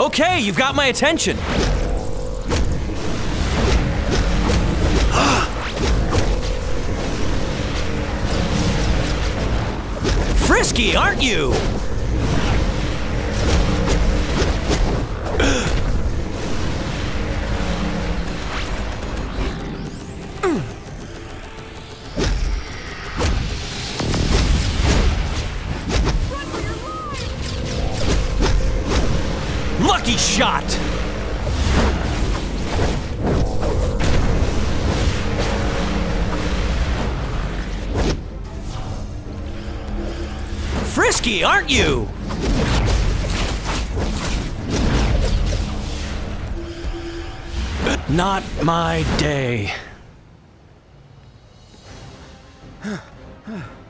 Okay, you've got my attention. Frisky, aren't you? Lucky shot! Frisky, aren't you? Not my day.